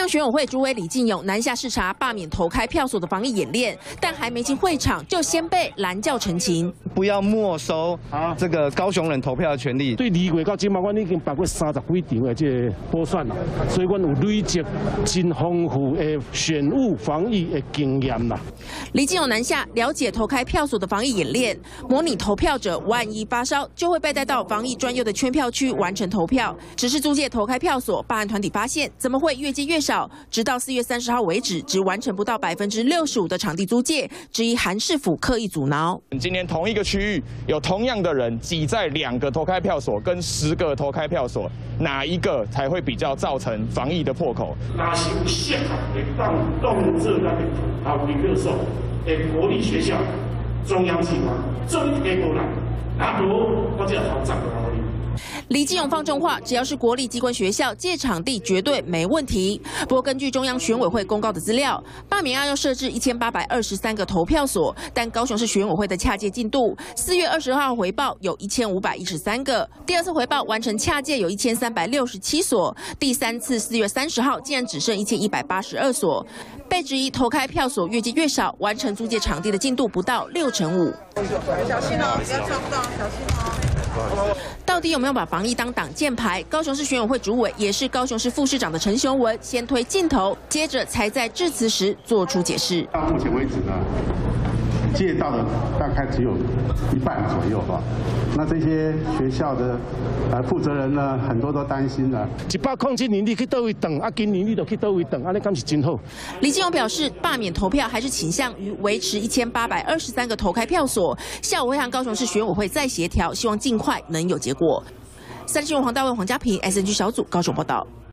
选委会主委李进勇南下视察罢免投开票所的防疫演练，但还没进会场就先被拦轿陈情， 不要没收这个高雄人投票的权利。 对2月到今嘛，我已经办过30几场的这个补选啦，所以我有累积真丰富的选务防疫的经验啦。 李进勇南下了解投开票所的防疫演练，模拟投票者万一发烧，就会被带到防疫专用的圈票区完成投票。只是租借投开票所，办案团体发现怎么会越借越少？直到4月30号为止，只完成不到65%的场地租借，质疑韩市府刻意阻挠。 今天同一个区域有同样的人挤在2个投开票所跟10个投开票所，哪一个才会比较造成防疫的破口？ 哪些适合的动这个投票所的国立学校、中央机关，这一个过来，那如我这好找不到你。 李进勇放重话，只要是国立机关学校借场地绝对没问题。不过，根据中央选委会公告的资料，罢免案要设置1823个投票所，但高雄市选委会的洽借进度，4月20号回报有1513个，第2次回报完成洽借有1367所，第3次4月30号竟然只剩1182所，被质疑投开票所越借越少，完成租借场地的进度不到65%。 小心哦，不要撞到，小心哦。 到底有没有把防疫当挡箭牌？高雄市选委会主委也是高雄市副市长的陈雄文先推镜头，接着才在致辞时做出解释。 到目前为止呢，借到的大概只有1半左右吧。那这些学校的负责人呢，很多都担心了。 107年你去倒位等，今年你就去倒位等，安尼敢是真好。 李进勇表示，罢免投票还是倾向于维持1823个投开票所，下午会和高雄市选委会再协调，希望尽快能有结果。3立新闻黄大卫、黄家平 SNG 小组高雄报道。